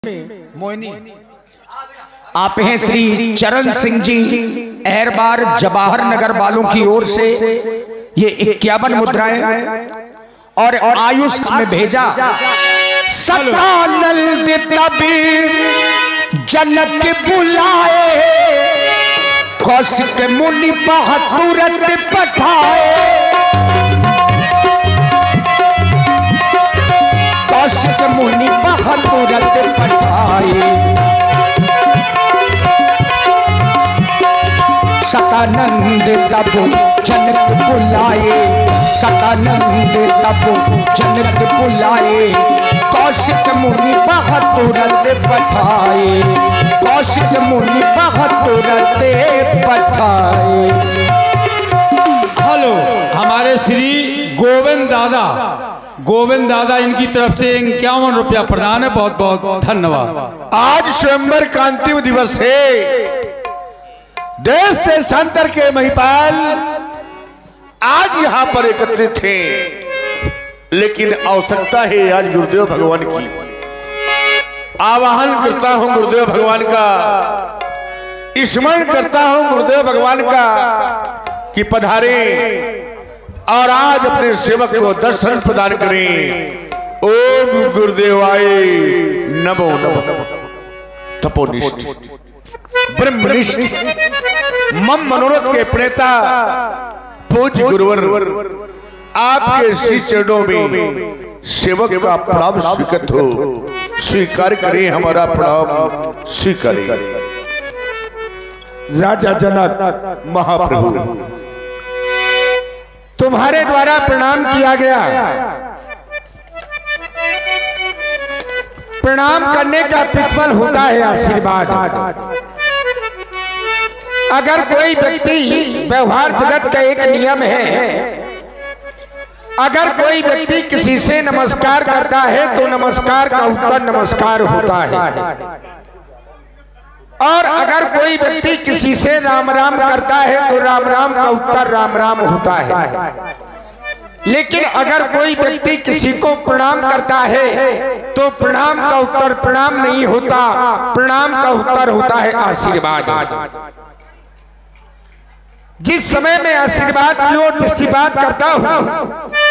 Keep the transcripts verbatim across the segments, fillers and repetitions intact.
मोहिनी आप हैं श्री चरण सिंह जी एहरबार जवाहर नगर वालों की ओर से ये इक्यावन मुद्राएं और आयुष में भेजा। सतानंद तभी जनक बुलाए, कौशिक मुनि बहादुरत पठाए, कौशिक मुनि बहादुरत पठाए। सतानंद तब जनक बुलाए, सतानंद तब जनक बुलाए, कौशिक मुनि बहादुरत पठाए, कौशिक मुनि बहादुरत पठाए। हेलो, हमारे श्री गोविंद दादा गोविंद दादा इनकी तरफ से इक्यावन रुपया प्रदान है। बहुत बहुत धन्यवाद। आज स्वयंवर का अंतिम दिवस है। देश देशांतर के महिपाल आज यहाँ पर एकत्रित थे, लेकिन आवश्यकता है आज गुरुदेव भगवान की। आवाहन करता हूँ गुरुदेव भगवान का, स्मरण करता हूँ गुरुदेव भगवान का कि पधारे और आज अपने सेवक को दर्शन प्रदान करें। ओम गुरुदेवाय नमो नमः। तपोनिष्ठ ब्रह्मनिष्ठ मम मनोरथ के प्रेता पूज्य गुरुवर आपके श्री चरणों में सेवक का प्रणाम स्वीकृत हो, स्वीकार करें हमारा प्रणाम स्वीकार। राजा जनक महाप्रभु तुम्हारे द्वारा प्रणाम किया गया। प्रणाम करने का प्रतिफल होता है आशीर्वाद। अगर कोई व्यक्ति, व्यवहार जगत का एक नियम है, अगर कोई व्यक्ति किसी से नमस्कार करता है तो नमस्कार का उत्तर नमस्कार होता है, और अगर कोई व्यक्ति किसी से राम राम करता है तो राम राम का उत्तर राम राम होता है। लेकिन अगर कोई व्यक्ति किसी को प्रणाम करता है तो प्रणाम का उत्तर प्रणाम नहीं होता, प्रणाम का उत्तर होता है आशीर्वाद। जिस समय मैं आशीर्वाद की ओर दृष्टिपात करता हूं,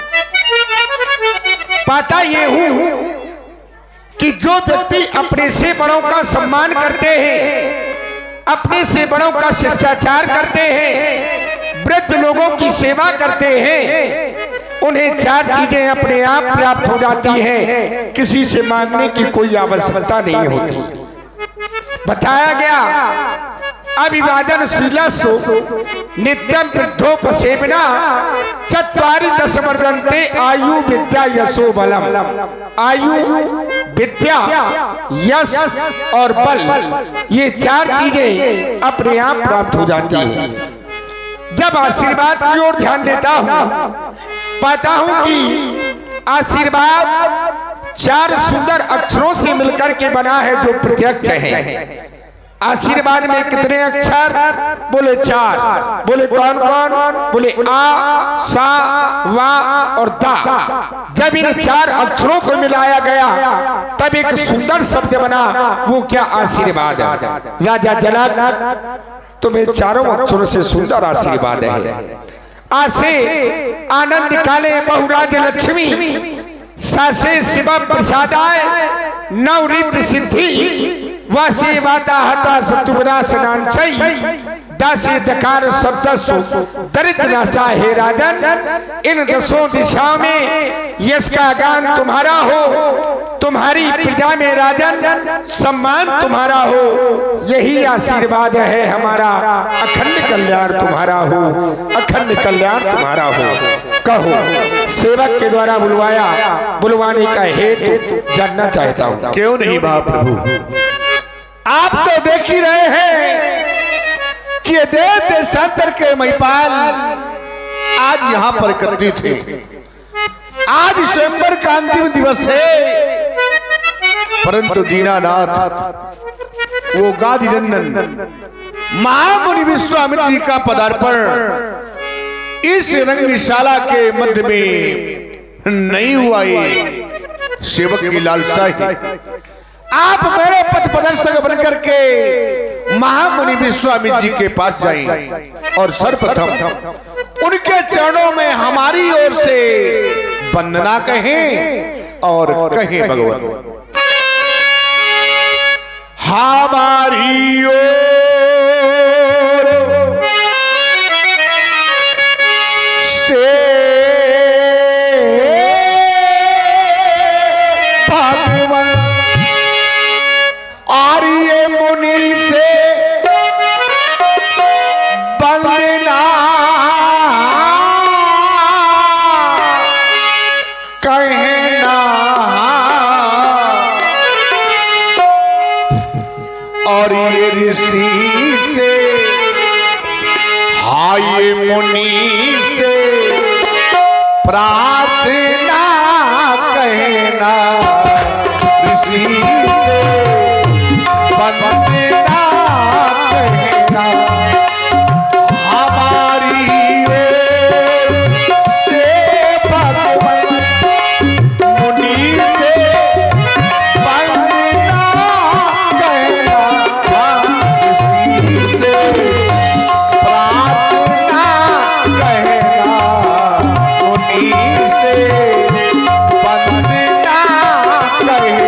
पाता ये हूं कि जो व्यक्ति अपने से बड़ों का सम्मान करते हैं, अपने से बड़ों का शिष्टाचार करते हैं, वृद्ध लोगों की सेवा करते हैं, उन्हें चार चीजें अपने आप प्राप्त हो जाती हैं, किसी से मांगने की कोई आवश्यकता नहीं होती। बताया गया अभिवादन शीलसु नित्यम वृद्धोपसेवना चत्वारि दश वर्धन्ते आयु विद्या यशो बलम। आयु, विद्या, यश और बल, ये चार चीजें अपने आप प्राप्त हो जाती हैं। जब आशीर्वाद की ओर ध्यान देता हूं, पाता हूं कि आशीर्वाद चार सुंदर अक्षरों से मिलकर के बना है जो प्रत्यक्ष है। आशीर्वाद में कितने अक्षर? बोले चार। बोले कौन कौन? बोले आ, सा, वा और दा। जब इन चार अक्षरों को मिलाया गया तब एक सुंदर शब्द बना, वो क्या? आशीर्वाद। राजा जनक तुम्हें चारों अक्षरों से सुंदर आशीर्वाद है। आसे आनंद काले बहुराज लक्ष्मी, सासे शिव प्रसादाय नवरित सिद्धि, वासी वाता हता सतुविनाशनांचै, दासी दकार सप्तसु दरिद्र नाशा। हे राजन, इन दसों दिशाओं में यश का गान तुम्हारा हो, तुम्हारी प्रजा में राजन सम्मान तुम्हारा हो, यही आशीर्वाद है हमारा। अखंड कल्याण तुम्हारा हो, अखंड कल्याण तुम्हारा हो। कहो, सेवक के द्वारा बुलवाया, बुलवाने का हेतु जानना चाहता हूँ। क्यों नहीं महाप्रभु, आप तो देख ही रहे हैं कि ये देश देशांतर के महिपाल आज यहाँ पर एकत्रित थे। आज स्वयंवर का अंतिम दिवस है, परंतु दीनानाथ वो गादी नंदन महामुनि विश्वामित्र जी का पदार्पण इस रंगशाला के मध्य में नहीं हुआ। ये सेवक की लालसा है। आप मेरे पथ प्रदर्शक बन करके महामुनि विश्वामित्र जी के पास जाएं और सर्वप्रथम उनके चरणों में हमारी ओर से वंदना कहें और कहें भगवान हमारी ओर से भगवान आर्य मुनि से वंदना कहना और ये ऋषि से हाय मुनि से प्रार्थना कहना ऋषि से वंदना कहना हमारी ओर से भगवान मुनि से वंदना कहना ऋषि से प्रार्थना कहना मुनि से वंदना कहना।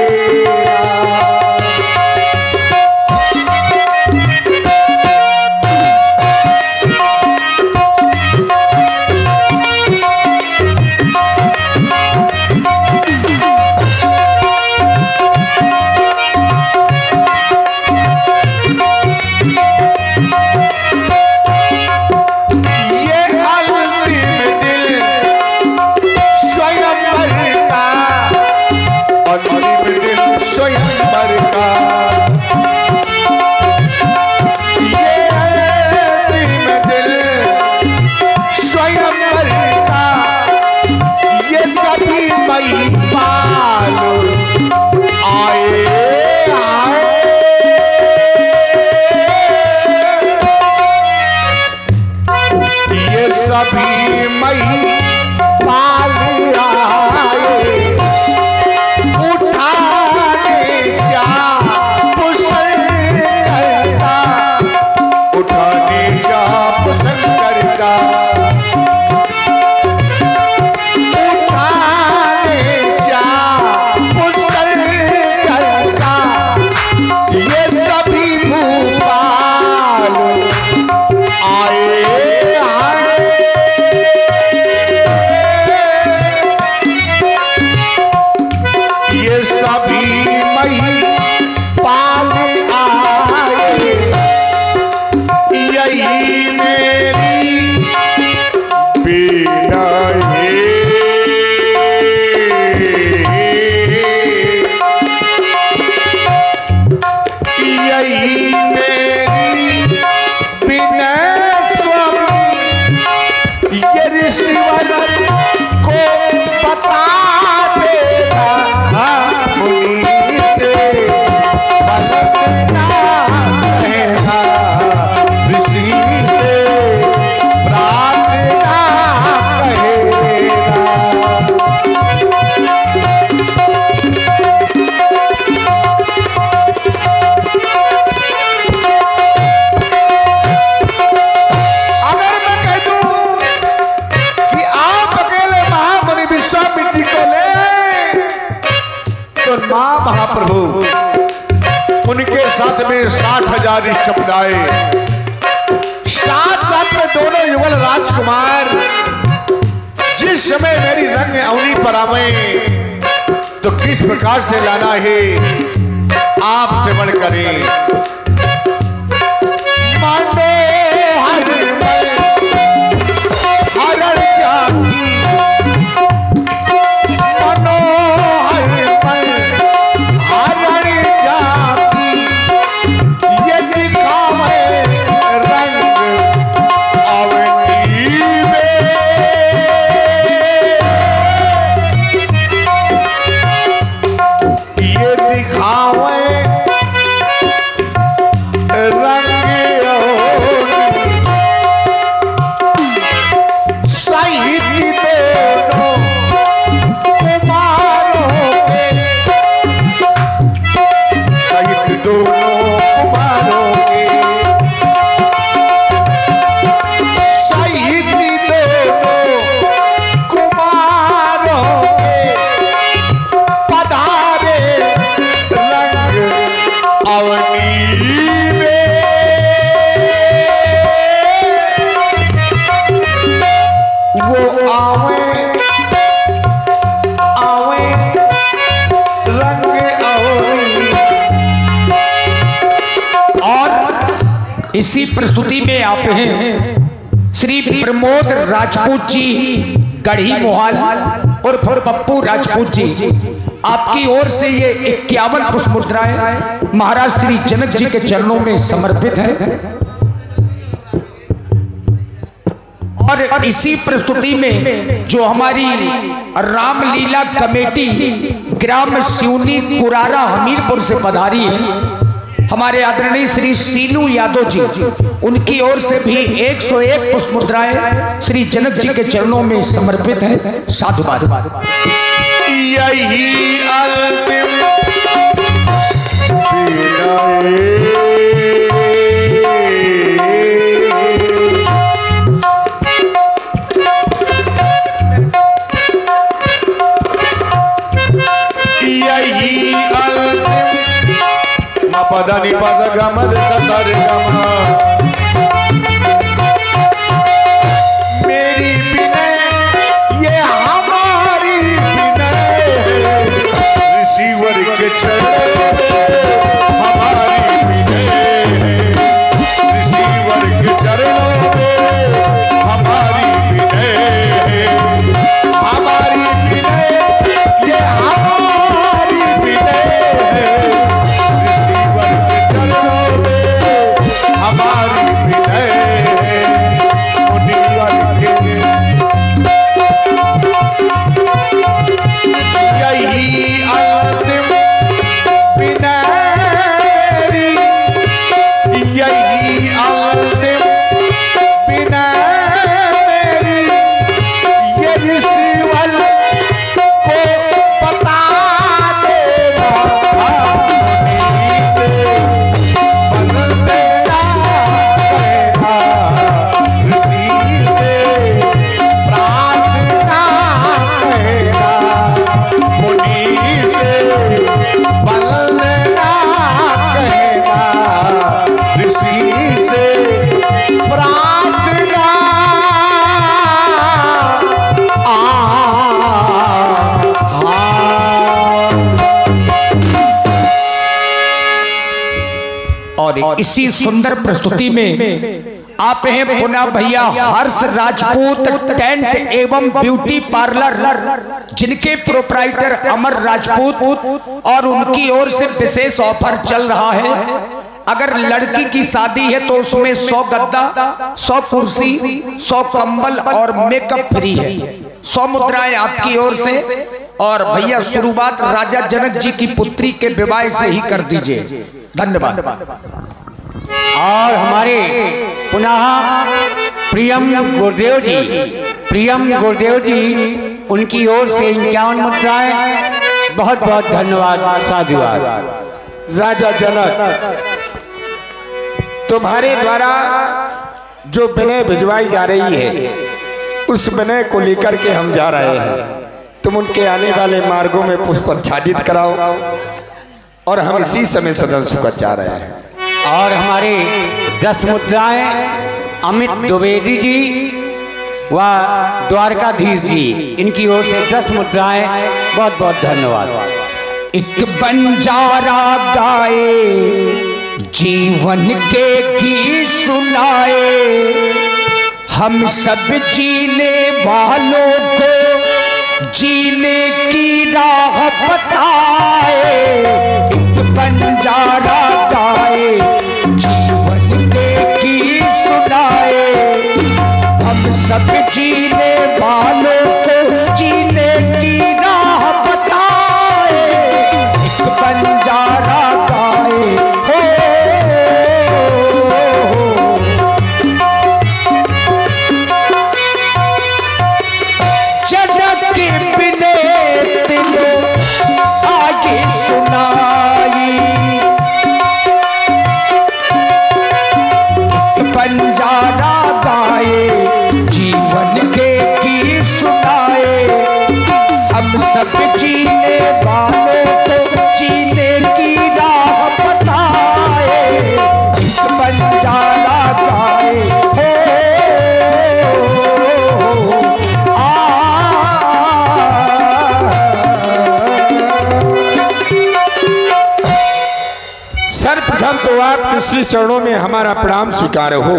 सभी मई पाल आए उठाने जा कुशल करता उठाने जा कुशल करता उठाने जा कुशल करता ये सभी भूपाल आए सभी मई पाल आए यही मेरी बीना है यही मेरी बिना स्वामी ये ऋषिवर को बता देना मुनि से वंदना कहना ऋषि से प्रार्थना कहना। अगर मैं कह दूं कि आप अकेले महामुनि विश्वामित्र जी को ले तो मां महाप्रभु उनके साथ में साठ हजार समुदाय साथ साथ में दोनों युगल राजकुमार जिस समय मेरी रंग अवनी पर आवे तो किस प्रकार से लाना है आप से बढ़ करें मनोहर हरण जाती दोनों कुमारों के शहीद दोनों कुमारों के पधारे रंग अवनी में वो आवे आवे रंग अवनी। और इसी प्रस्तुति में आप हैं श्री प्रमोद राजपूत जी गढ़ी मोहाल और पप्पू राजपूत जी, आपकी ओर से ये इक्यावन पुष्प मुद्राएं महाराज श्री जनक जी के चरणों में समर्पित है। और इसी प्रस्तुति में जो हमारी रामलीला कमेटी ग्राम सिवनी कुरारा हमीरपुर से पधारी है, हमारे आदरणीय श्री सीनू यादव जी, उनकी ओर से भी एक सौ एक पुष्प मुद्राएं श्री जनक जी के चरणों में समर्पित है। साधुवाद। यही अंतिम यही अंतिम पद नि पद गम सर गम मेरी विनय ये हमारी विनय ऋषिवर के चरण हमारी विनय ऋषिवर के चरणों हमारी विनय हमारी विनय ये हमारी विनय हमारी विनय मुनिवर के यही अंतिम विनय मेरी यही अंतिम विनय मेरी ये ऋषिवर को बता देना और इसी सुंदर प्रस्तुति में आप हैं पुनः भैया हर्ष राजपूत टेंट एवं ब्यूटी पार्लर, जिनके प्रोप्राइटर अमर राजपूत, और उनकी ओर से विशेष ऑफर चल रहा है। अगर लड़की की शादी है तो उसमें सौ गद्दा, सौ कुर्सी, सौ कंबल और मेकअप फ्री है। सौ मुद्राएं आपकी ओर से। और भैया शुरुआत राजा जनक जी की पुत्री के विवाह से ही कर दीजिए। धन्यवाद। और हमारे पुनः प्रियम गुरुदेव जी, प्रियम गुरुदेव जी, उनकी ओर से इक्यावन मुद्राएं। बहुत बहुत धन्यवाद, साधुवाद। राजा जनक, तुम्हारे द्वारा जो विनय भिजवाई जा रही है उस विनय को लेकर के हम जा रहे हैं। तुम उनके आने वाले मार्गों में पुष्प आच्छादित कराओ और हम इसी समय सदन सुखद जा रहे हैं। और हमारे दस मुद्राएं अमित द्विवेदी जी व द्वारकाधीश जी, इनकी ओर से दस मुद्राएं। बहुत बहुत धन्यवाद। एक बंजारा गाए जीवन के गीत सुनाए, हम सब जीने वालों को जीने की राह बताए। एक बंजारा गाए जीवन के गीत सुनाए, हम सब जीने वालों को जीने की राह बताए। एक बंजारा गाए हो, जनक बिने तिलो आगे सुनाई। सर्वप्रथम तो आपके श्री चरणों में हमारा प्रणाम स्वीकार हो।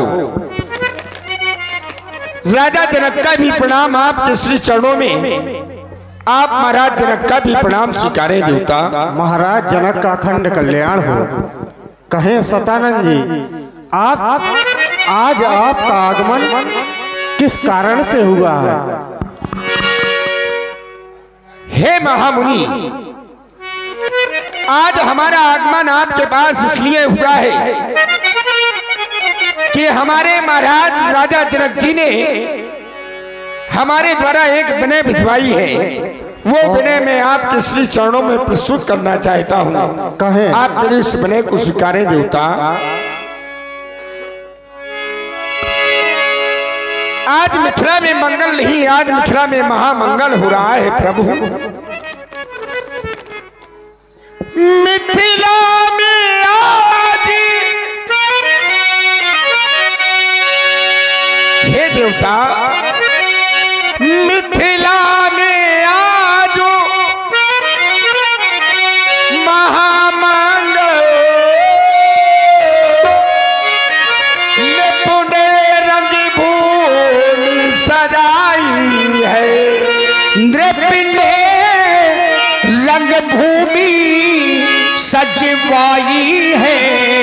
राजा जनक का भी प्रणाम आपके श्री चरणों में। आप महाराज जनक का भी प्रणाम स्वीकारें देवता। महाराज जनक का अखंड कल्याण हो। कहे सतानंद जी, आप आज आपका आगमन किस कारण से हुआ है? हे महामुनि, आज हमारा आगमन आपके पास इसलिए हुआ है कि हमारे महाराज राजा जनक जी ने हमारे द्वारा एक विनय भिजवाई है। वो विनय मैं आपके श्री चरणों में प्रस्तुत करना चाहता हूँ। कहे आप मेरे इस विनय को स्वीकारें देवता। आज मिथिला में मंगल नहीं, आज मिथिला में महामंगल हो रहा है प्रभु। मिथिला में आज हे देवता, मिथिला में आज महामंगल ने पुणे रंग भूमि सजाई है। नृप ने रंग भूमि सजवाई है।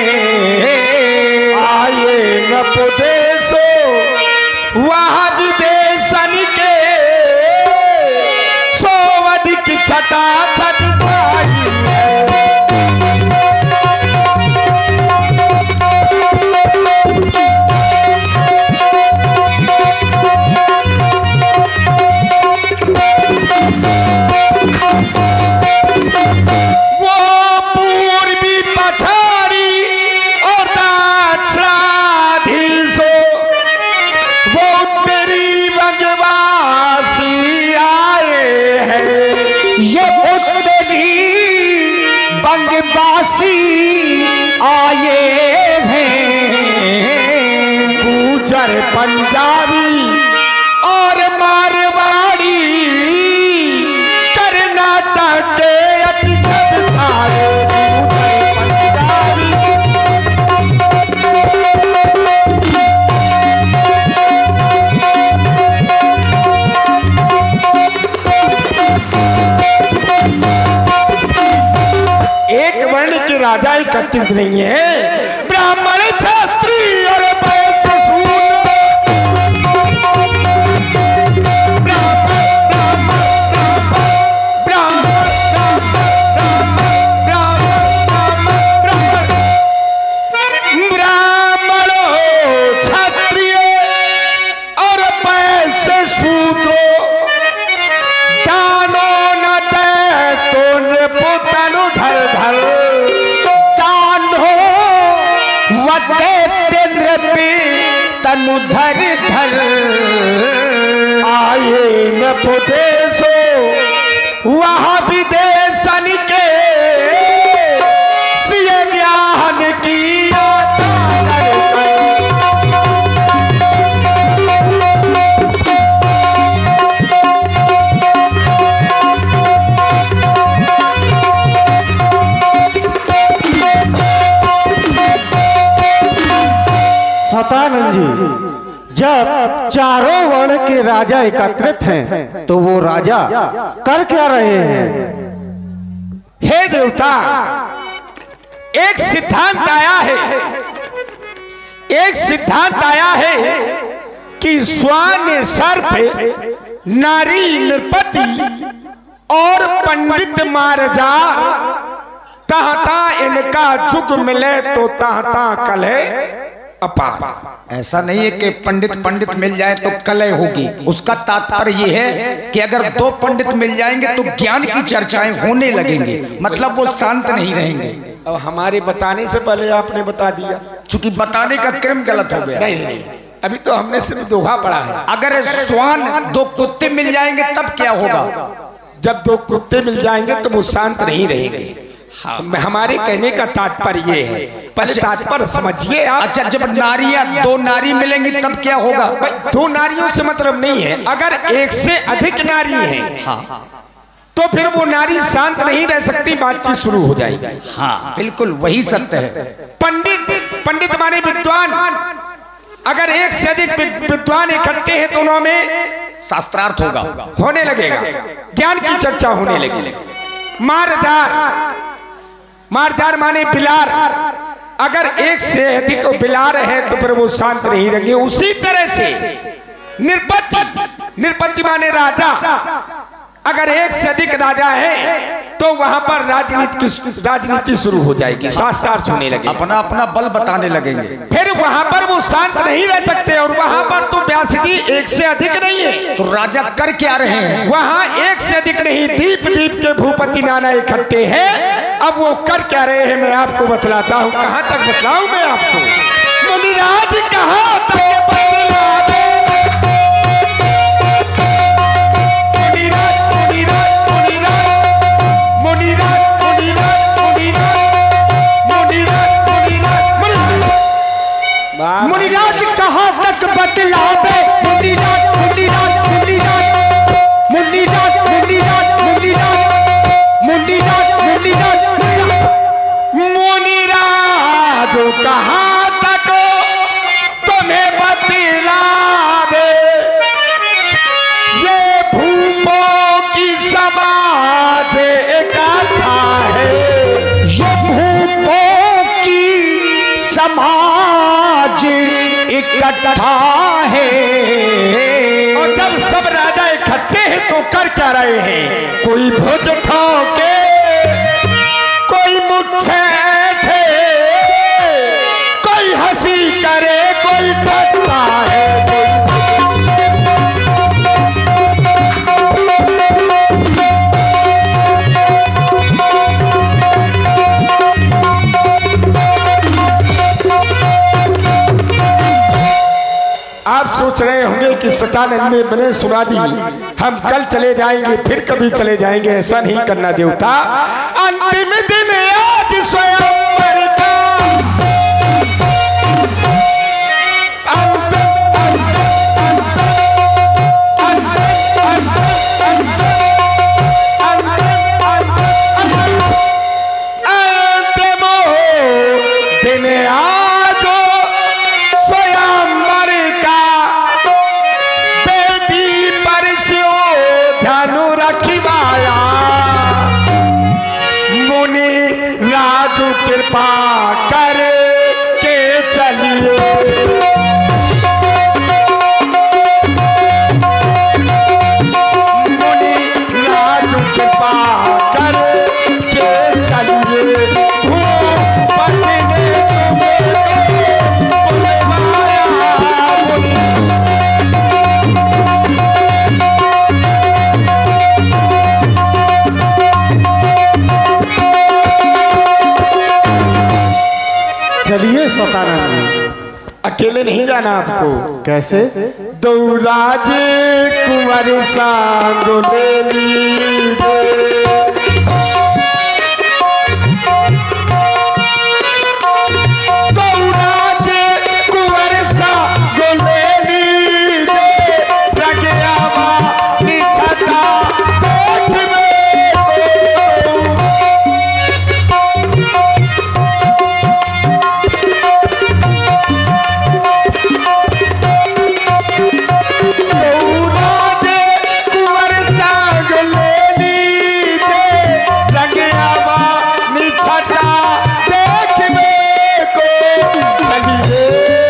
आए नप देशो वहाँ विदेशन के सोवध की छटा छट पाई है। बंगवासी आए हैं। गुजर पंजाबी और मारवाड़ी कर्नाटक के अतिथि छाए। राजा एकत्रित नहीं है, ब्राह्मण क्षत्रिय और वैश्य शूद्र। ब्राह्मणों क्षत्रिय और वैश्य शूद्र दानो न दे तो नृपुतनु धर धर तनु धर धर। आए न पुदेशो वहाँ विदेशन के सिए ब्याहन की सतानंद जी, जब चारों वर्ण के राजा एकत्रित हैं तो वो राजा कर क्या रहे हैं? हे देवता, एक सिद्धांत आया है, एक सिद्धांत आया है कि स्वान सर्प नारी नृपति और पंडित मारजा तहता इनका जुग मिले तो तहता कलह अपार। ऐसा नहीं है कि पंडित पंडित मिल जाए तो कलह होगी। उसका तात्पर्य ये है कि अगर दो पंडित मिल जाएंगे तो ज्ञान की चर्चाएं होने लगेंगे, मतलब वो शांत नहीं रहेंगे। अब हमारे बताने से पहले आपने बता दिया, चूंकि बताने का क्रम गलत हो गया। नहीं नहीं, अभी तो हमने सिर्फ दोहा पढ़ा है। अगर श्वान दो कुत्ते मिल जाएंगे तब क्या होगा? जब दो कुत्ते मिल जाएंगे तो वो शांत नहीं रहेंगे। हाँ, हमारे कहने का तात्पर्य ये है, पहले तात्पर्य समझिए आप। अच्छा, जब नारियां दो नारी मिलेंगी तब क्या होगा? दो नारियों से मतलब नहीं है, अगर एक से अधिक नारी है हाँ। तो तो फिर वो नारी शांत नहीं रह सकती, बातचीत शुरू हो जाएगी। हाँ बिल्कुल वही सत्य है। पंडित पंडित माने विद्वान, अगर एक से अधिक विद्वान इकट्ठे हैं तो उनमें शास्त्रार्थ होगा, होने लगेगा, ज्ञान की चर्चा होने लगेगी। मारजार, मारजार माने बिलार, अगर एक से अधिक बिलार है तो फिर वो शांत नहीं रहेंगे। उसी तरह से निरपति, निरपति माने राजा, अगर एक से अधिक राजा है तो वहां पर राजनीति की राजनीति शुरू हो जाएगी, शास्त्रार्थ होने लगे, अपना अपना बल बताने लगेंगे। फिर वहां पर वो शांत नहीं रह सकते। और वहां पर तो व्यास जी एक से अधिक नहीं है, तो राजा कर क्या रहे हैं? वहां एक से अधिक नहीं, दीप दीप के भूपति नाना इकट्ठे हैं। अब वो कर क्या रहे हैं मैं आपको बतलाता हूं। कहां तक बतलाऊं मैं आपको? मुनिराज कहां तक बतला दे, मुनिराज कहाँ तक बतलावे, मुनिराज मुनिराज मुनिराज मुनिराज मुनिराज मुनिराज मुनिराज मुनिराज मुनिराज कहाँ तक तुम्हें बतलावे, ये भूपों की समाज इकट्ठा है, ये भूपों की समाज इकट्ठा है। और जब सब राजा इकट्ठे हैं तो कर क्या रहे हैं? कोई भुज ठोके, कोई मुच्छे ऐठे, कोई हंसी करे, कोई डरता है, आप सोच रहे होंगे कि सतानंद ने मैंने सुना दी, हम कल चले जाएंगे फिर कभी चले जाएंगे। ऐसा नहीं करना देवता। अंतिम दिन आज स्वयंवर का, अंतिम दिन आज स्वयंवर का, बेदी पर स्यो ध्यान रखिवाया, मुनि राजू कृपा कर के चलिए, मुनि राजू कृपा कर के चलिए, भूपति ने तुम्हें बुलवाया, मुनि चलिए सतानंद जी। अकेले नहीं जाना आपको। कैसे? दौराज कुंवर सांग ले लीजिए, दौराज कुंवर सांग ले लीजिए, रगियावा निछटा देखने को, दौराज कुंवर सांग ले लीजिए, रगियावा निछटा देखने को, चलिए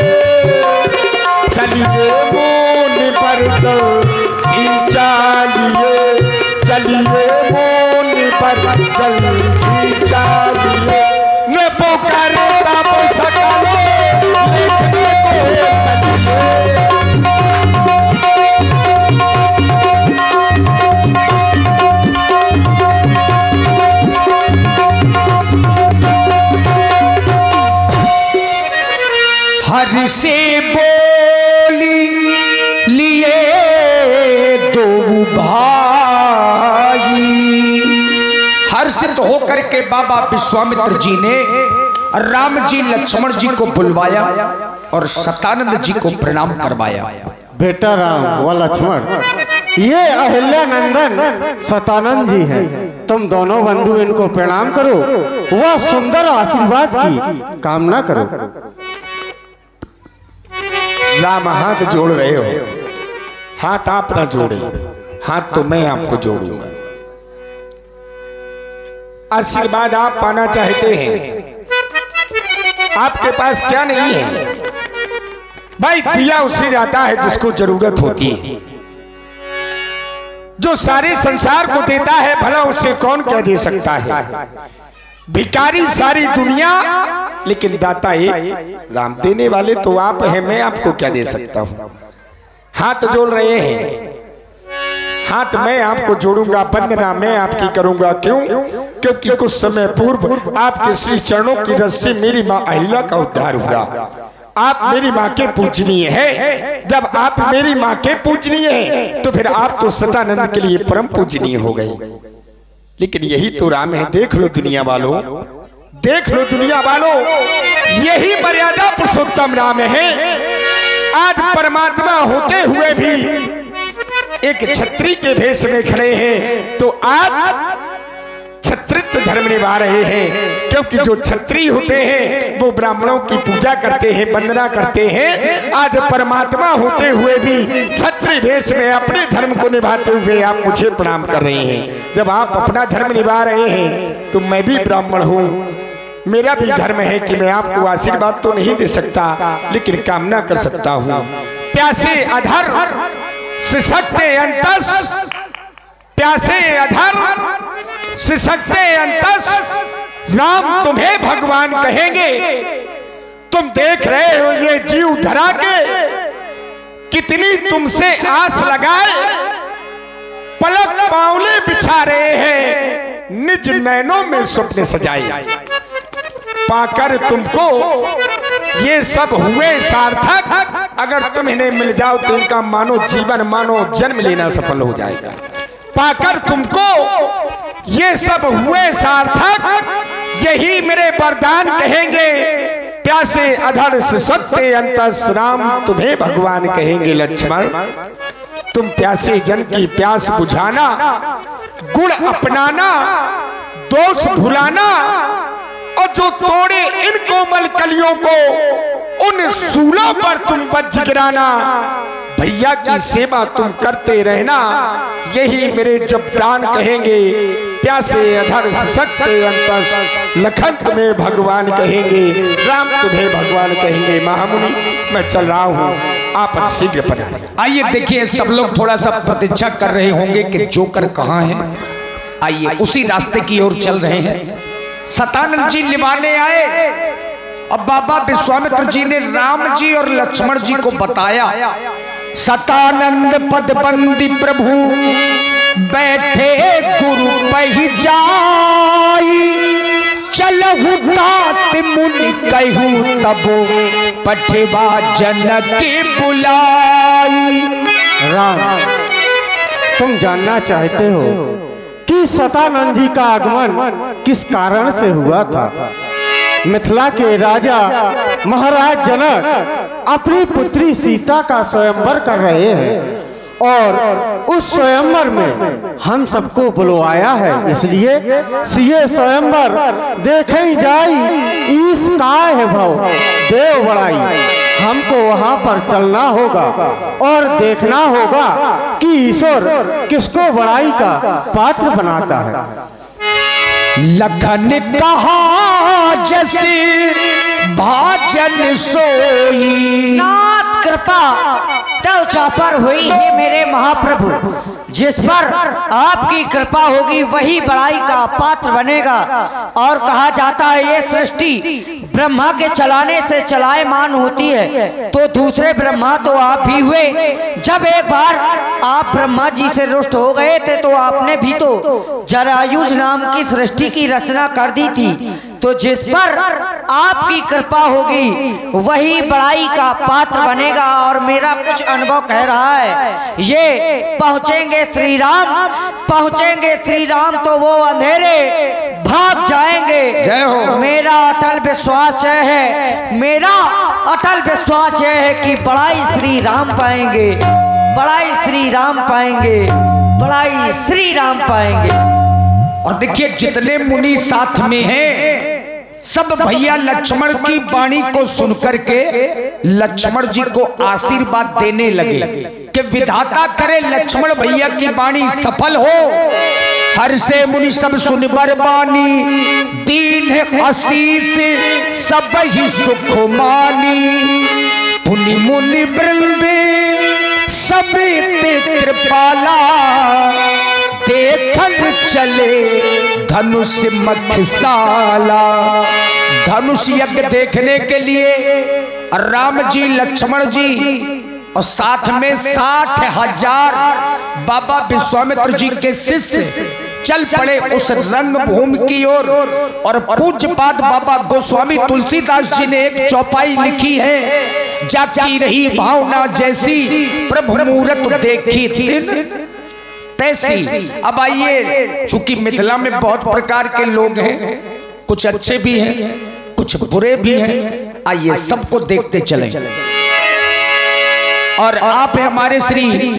चलिए मोन पर तो चालिए, चलिए मोन पर जल्दी चालिए, न पुकारता पुस्तकाले लिखने को, चलिए हर से बोली लिए दो भाई, हर्षित होकर के बाबा विश्वामित्र जी ने राम जी लक्ष्मण जी को बुलवाया और सतानंद जी को प्रणाम करवाया। बेटा राम व लक्ष्मण, ये अहिल्यानंदन सतानंद जी हैं। तुम दोनों बंधु इनको प्रणाम करो, वह सुंदर आशीर्वाद की कामना करो। राम हाथ जोड़ रहे हो, हाथ आप ना जोड़े, हाथ तो मैं आपको जोड़ूंगा। आशीर्वाद आप पाना चाहते हैं, आपके पास क्या नहीं है भाई? दिया उसे जाता है जिसको जरूरत होती है। जो सारे संसार को देता है भला उसे कौन क्या दे सकता है? भिखारी सारी दुनिया लेकिन दाता एक राम। देने वाले तो आप हैं, मैं आपको क्या दे सकता हूं? हाथ जोड़ रहे हैं, हाथ मैं आपको जोड़ूंगा, वंदना मैं आपकी करूंगा। क्यों? क्योंकि कुछ समय पूर्व आपके श्री चरणों की रस्सी मेरी माँ अहिल्या का उद्धार हुआ। आप मेरी माँ के पूजनीय है। जब आप मेरी माँ के पूजनीय है तो फिर आप तो सतानंद के लिए परम पूजनीय हो गए। लेकिन यही तो राम है। देख लो दुनिया वालों, देख लो दुनिया वालों, यही मर्यादा पुरुषोत्तम राम है। आज परमात्मा होते हुए भी एक छत्री के भेष में खड़े हैं तो आप छत्रित्व धर्म निभा रहे हैं। क्योंकि जो छत्री होते हैं वो ब्राह्मणों की पूजा करते हैं, वंदना करते हैं। आज परमात्मा होते हुए भी छत्री भेष में अपने धर्म को निभाते हुए आप मुझे प्रणाम कर रहे हैं। जब आप अपना धर्म निभा रहे हैं तो मैं भी ब्राह्मण हूँ, मेरा भी धर्म है कि मैं आपको आशीर्वाद तो नहीं दे सकता लेकिन कामना कर सकता हूँ। प्यासे अधर सिसकते अंतस, प्यासे अधर सिसकते अंतस, राम तुम्हें भगवान कहेंगे। तुम देख रहे हो ये जीव धरा के कितनी तुमसे आस लगाए, पलक पावले बिछा रहे हैं, निज नैनों में स्वप्न सजाए। पाकर तुमको ये सब हुए सार्थक, अगर तुम इन्हें मिल जाओ तो इनका मानो जीवन मानो जन्म लेना सफल हो जाएगा। पाकर तुमको ये सब हुए सार्थक, यही मेरे वरदान कहेंगे। प्यासे अधर सिसकते अंतस, राम तुम्हें भगवान कहेंगे। लक्ष्मण तुम प्यासे जन की प्यास बुझाना, गुण अपनाना, दोष भुलाना, और जो तोड़े इन कोमल कलियों को उन सूलों पर तुम वज्र गिराना। भैया की सेवा तुम करते रहना, यही मेरे जपदान कहेंगे। प्यासे अधर सिसकते अंतस, लखन तुम्हें भगवान कहेंगे, राम तुम्हें भगवान कहेंगे। महामुनि मैं चल रहा हूँ, आप शीघ्र पधारें। आइए देखिए, सब लोग थोड़ा सा प्रतीक्षा कर रहे होंगे कि जोकर कहाँ है। आइए उसी रास्ते की ओर चल रहे हैं। सतानंद जी लिवाने आए और बाबा विश्वामित्र जी ने राम जी और लक्ष्मण जी को बताया। सतानंद पद बंदी प्रभु बैठे गुरु पहि जाई, चलहु तात मुनि कहू तबो पठवा जनक बुलाई। राम तुम जानना चाहते हो कि सतानंद जी का आगमन किस कारण से हुआ था। मिथिला के राजा महाराज जनक अपनी पुत्री सीता का स्वयंवर कर रहे हैं और उस स्वयंवर में हम सबको बुलवाया है। इसलिए सिए स्वयंवर देखे जाई, ईस काय भव देव बड़ाई। हमको वहां पर चलना होगा और देखना होगा कि ईश्वर किसको बड़ाई का पात्र बनाता है। लखन कहा जैसे भाजन सोई, नाथ कृपा तव चापर हुई है मेरे महाप्रभु। जिस पर आपकी कृपा होगी वही बड़ाई का पात्र बनेगा। और कहा जाता है ये सृष्टि ब्रह्मा के चलाने से चलायमान होती है, तो दूसरे ब्रह्मा तो आप भी हुए। जब एक बार आप ब्रह्मा जी से रुष्ट हो गए थे तो आपने भी तो जरायुज नाम की सृष्टि की रचना कर दी थी। तो जिस पर आपकी कृपा होगी वही बड़ाई का पात्र बनेगा। और मेरा कुछ अनुभव कह रहा है, ये पहुंचेंगे श्री राम, पहुंचेंगे श्री राम तो वो अंधेरे भाग जाएंगे। जय हो। मेरा अटल विश्वास है, मेरा अटल विश्वास है कि बड़ाई श्री राम पाएंगे। बड़ा ही श्री राम पाएंगे, बड़ा ही श्री राम पाएंगे। और देखिए जितने मुनि साथ में हैं सब भैया लक्ष्मण की वाणी को सुनकर के लक्ष्मण जी को आशीर्वाद देने लगे कि विधाता करे लक्ष्मण भैया की वाणी सफल हो। हर से मुनि सब सुन बरबानी, दीन है आशीष सब ही सुख मानी। पुनि मुनि वृंद समेत कृपाला, देखन चले धनुष मखसाला। धनुष यज्ञ देखने के लिए राम जी लक्ष्मण जी और साथ में साठ हजार बाबा विश्वामित्र जी के शिष्य चल पड़े उस रंग भूमि की ओर। और, और पूज्यपाद बाबा गोस्वामी तुलसीदास जी ने एक चौपाई लिखी है, जाकी रही भावना जैसी प्रभु मूरत देखी दिन तैसी। अब आइए, चूंकि मिथिला में बहुत प्रकार के लोग हैं, कुछ अच्छे भी हैं कुछ बुरे भी हैं, आइए सबको देखते चलें। और आप हमारे श्री